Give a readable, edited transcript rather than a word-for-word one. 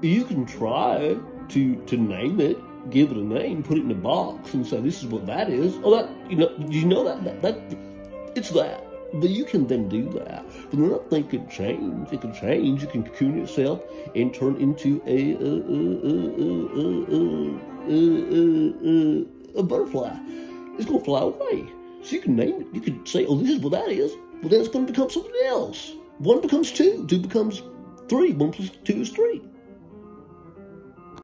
You can try to name it, give it a name, put it in a box, and say this is what that is. Oh, that you know that it's that. But you can then do that. But then I think it change. It can change. You can cocoon yourself and turn into a butterfly. It's gonna fly away. So you can name it. You can say, oh, this is what that is. Well, then it's gonna become something else. 1 becomes 2. 2 becomes 3. 1 plus 2 is 3.